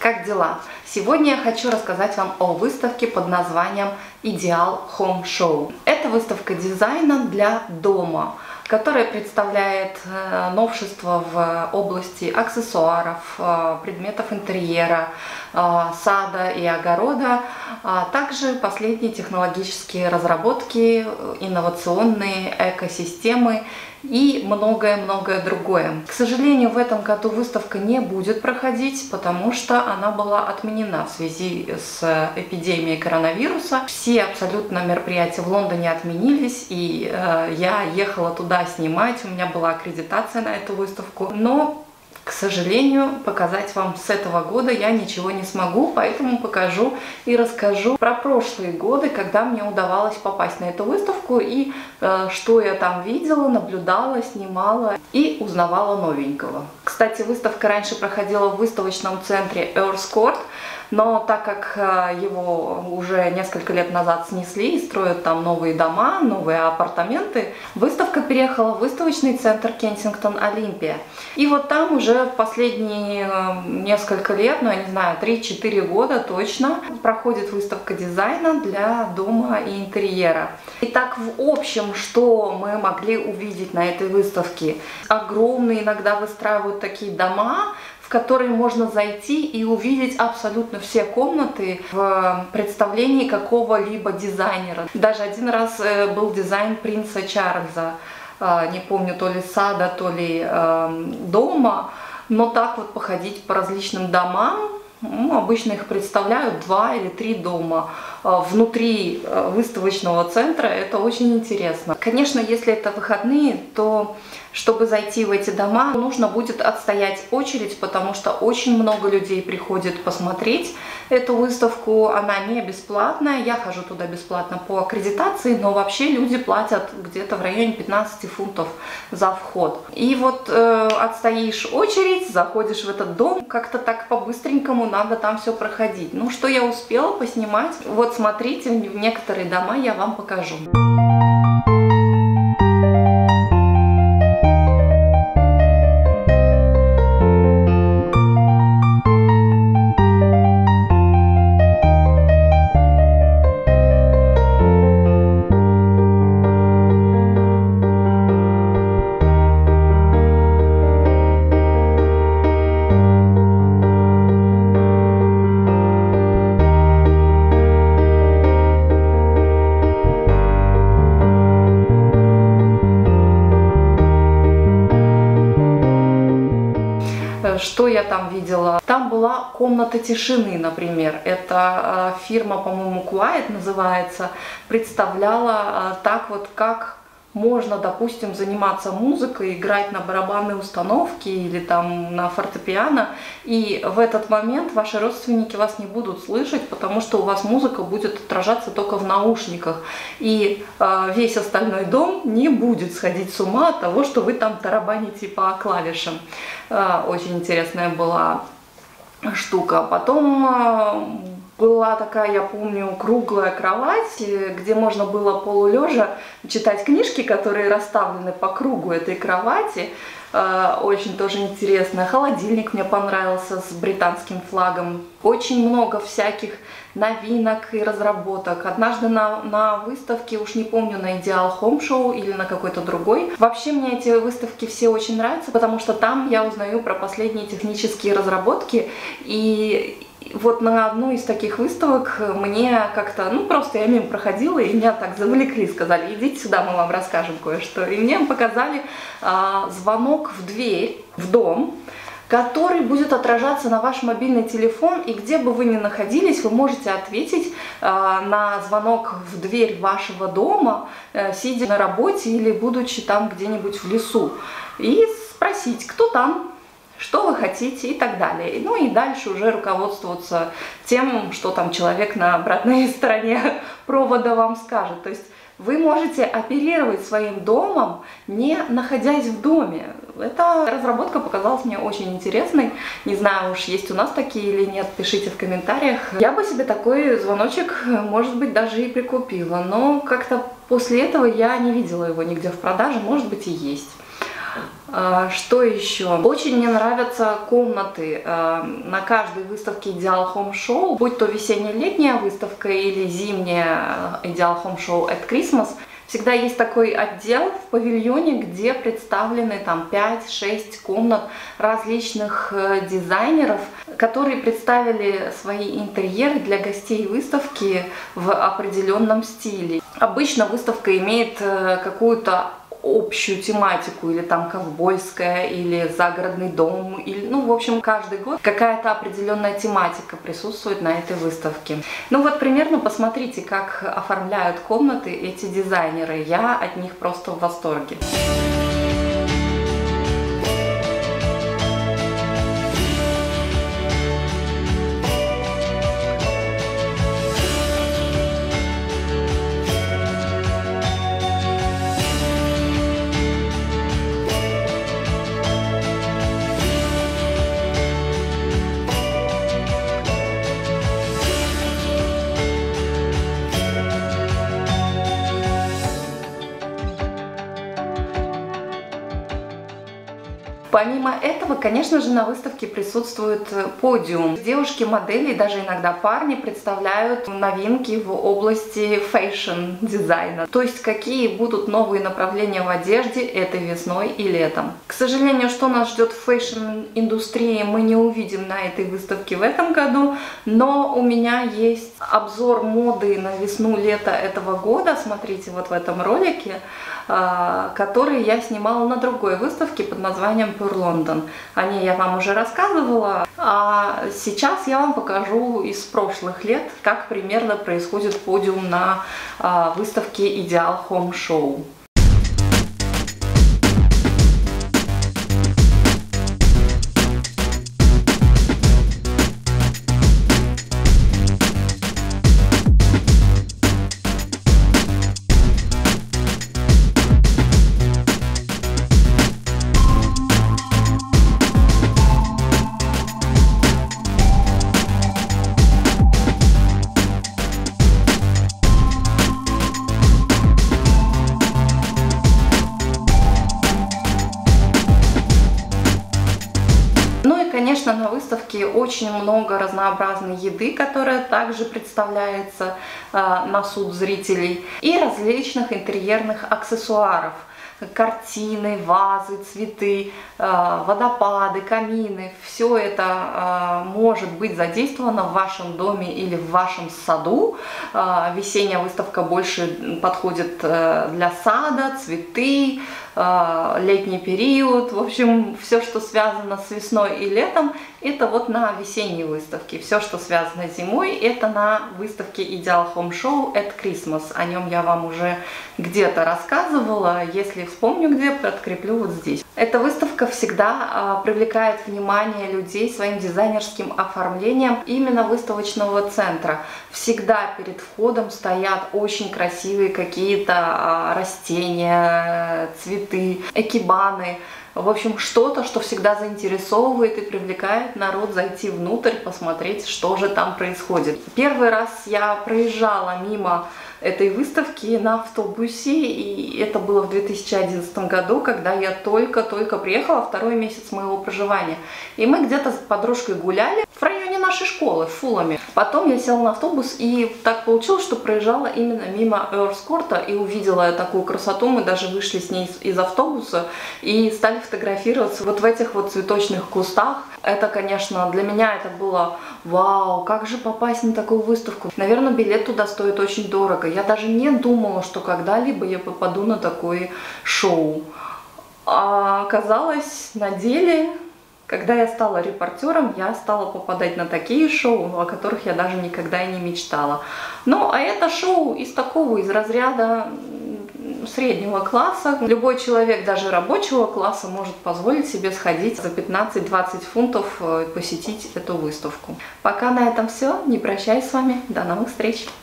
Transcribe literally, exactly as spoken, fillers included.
Как дела? Сегодня я хочу рассказать вам о выставке под названием Ideal Home Show. Это выставка дизайна для дома, которая представляет новшества в области аксессуаров, предметов интерьера, сада и огорода, а также последние технологические разработки, инновационные экосистемы и многое-многое другое. К сожалению, в этом году выставка не будет проходить, потому что она была отменена в связи с эпидемией коронавируса. Все абсолютно мероприятия в Лондоне отменились, и э, я ехала туда снимать, у меня была аккредитация на эту выставку, но к сожалению, показать вам с этого года я ничего не смогу, поэтому покажу и расскажу про прошлые годы, когда мне удавалось попасть на эту выставку и э, что я там видела, наблюдала, снимала и узнавала новенького. Кстати, выставка раньше проходила в выставочном центре Earls Court, но так как его уже несколько лет назад снесли и строят там новые дома, новые апартаменты, выставка переехала в выставочный центр Кенсингтон Олимпия. И вот там уже в последние несколько лет, ну я не знаю, три-четыре года точно, проходит выставка дизайна для дома и интерьера. Итак, в общем, что мы могли увидеть на этой выставке? Огромные иногда выстраивают такие дома, в которые можно зайти и увидеть абсолютно все комнаты в представлении какого-либо дизайнера. Даже один раз был дизайн принца Чарльза, не помню, то ли сада, то ли дома, но так вот походить по различным домам, ну, обычно их представляют два или три дома внутри выставочного центра. Это очень интересно. Конечно, если это выходные, то чтобы зайти в эти дома, нужно будет отстоять очередь, потому что очень много людей приходит посмотреть эту выставку. Она не бесплатная, я хожу туда бесплатно по аккредитации, но вообще люди платят где-то в районе пятнадцати фунтов за вход. И вот э, отстоишь очередь, заходишь в этот дом, как-то так по-быстренькому надо там все проходить. Ну, что я успела поснимать? Вот смотрите, в некоторые дома я вам покажу. Что я там видела? Там была комната тишины, например. Это э, фирма, по-моему, Quiet называется, представляла э, так вот, как можно, допустим, заниматься музыкой, играть на барабанной установке или там на фортепиано, и в этот момент ваши родственники вас не будут слышать, потому что у вас музыка будет отражаться только в наушниках, и э, весь остальной дом не будет сходить с ума от того, что вы там тарабаните по клавишам. Э, очень интересная была штука. Потом э, была такая, я помню, круглая кровать, где можно было полулежа читать книжки, которые расставлены по кругу этой кровати. Очень тоже интересно. Холодильник мне понравился с британским флагом. Очень много всяких новинок и разработок. Однажды на, на выставке, уж не помню, на Ideal Home Show или на какой-то другой. Вообще мне эти выставки все очень нравятся, потому что там я узнаю про последние технические разработки. И вот на одну из таких выставок мне как-то, ну просто я мимо проходила, и меня так завлекли, сказали, идите сюда, мы вам расскажем кое-что. И мне показали а, звонок в дверь, в дом, который будет отражаться на ваш мобильный телефон, и где бы вы ни находились, вы можете ответить э, на звонок в дверь вашего дома, э, сидя на работе или будучи там где-нибудь в лесу, и спросить, кто там, что вы хотите и так далее. Ну и дальше уже руководствоваться тем, что там человек на обратной стороне провода вам скажет. То есть вы можете оперировать своим домом, не находясь в доме. Эта разработка показалась мне очень интересной. Не знаю уж, есть у нас такие или нет, пишите в комментариях. Я бы себе такой звоночек, может быть, даже и прикупила, но как-то после этого я не видела его нигде в продаже, может быть и есть. Что еще? Очень мне нравятся комнаты на каждой выставке Ideal Home Show, будь то весенне-летняя выставка или зимняя Ideal Home Show at Christmas. Всегда есть такой отдел в павильоне, где представлены там пять-шесть комнат различных дизайнеров, которые представили свои интерьеры для гостей выставки в определенном стиле. Обычно выставка имеет какую-то общую тематику, или там ковбойская, или загородный дом, или, ну, в общем, каждый год какая-то определенная тематика присутствует на этой выставке. Ну вот примерно посмотрите, как оформляют комнаты эти дизайнеры. Я от них просто в восторге. Помимо этого, конечно же, на выставке присутствует подиум. Девушки-модели, даже иногда парни, представляют новинки в области фэшн-дизайна. То есть, какие будут новые направления в одежде этой весной и летом. К сожалению, что нас ждет в фэшн-индустрии, мы не увидим на этой выставке в этом году. Но у меня есть обзор моды на весну-лето этого года. Смотрите вот в этом ролике, который я снимала на другой выставке под названием Pure London. О ней я вам уже рассказывала, а сейчас я вам покажу из прошлых лет, как примерно происходит подиум на выставке Ideal Home Show. Конечно, на выставке очень много разнообразной еды, которая также представляется э, на суд зрителей, и различных интерьерных аксессуаров. Картины, вазы, цветы, э, водопады, камины. Все это э, может быть задействовано в вашем доме или в вашем саду. Э, весенняя выставка больше подходит э, для сада, цветы, э, летний период. В общем, все, что связано с весной и летом, это вот на весенней выставке. Все, что связано с зимой, это на выставке Ideal Home Show at Christmas. О нем я вам уже где-то рассказывала. Если вспомню где, подкреплю вот здесь. Эта выставка всегда э, привлекает внимание людей своим дизайнерским оформлением именно выставочного центра. Всегда перед входом стоят очень красивые какие-то э, растения, цветы, экибаны. В общем, что-то, что всегда заинтересовывает и привлекает народ зайти внутрь, посмотреть, что же там происходит. Первый раз я проезжала мимо этой выставки на автобусе, и это было в две тысячи одиннадцатом году, когда я только-только приехала, второй месяц моего проживания. И мы где-то с подружкой гуляли в районе нашей школы, в Фуламе. Потом я села на автобус, и так получилось, что проезжала именно мимо Эрскорта и увидела такую красоту. Мы даже вышли с ней из автобуса и стали фотографироваться вот в этих вот цветочных кустах. Это, конечно, для меня это было вау, как же попасть на такую выставку. Наверное, билет туда стоит очень дорого. Я даже не думала, что когда-либо я попаду на такое шоу. А оказалось, на деле, когда я стала репортером, я стала попадать на такие шоу, о которых я даже никогда и не мечтала. Ну, а это шоу из такого, из разряда среднего класса. Любой человек, даже рабочего класса, может позволить себе сходить за пятнадцать-двадцать фунтов посетить эту выставку. Пока на этом все. Не прощаюсь с вами. До новых встреч!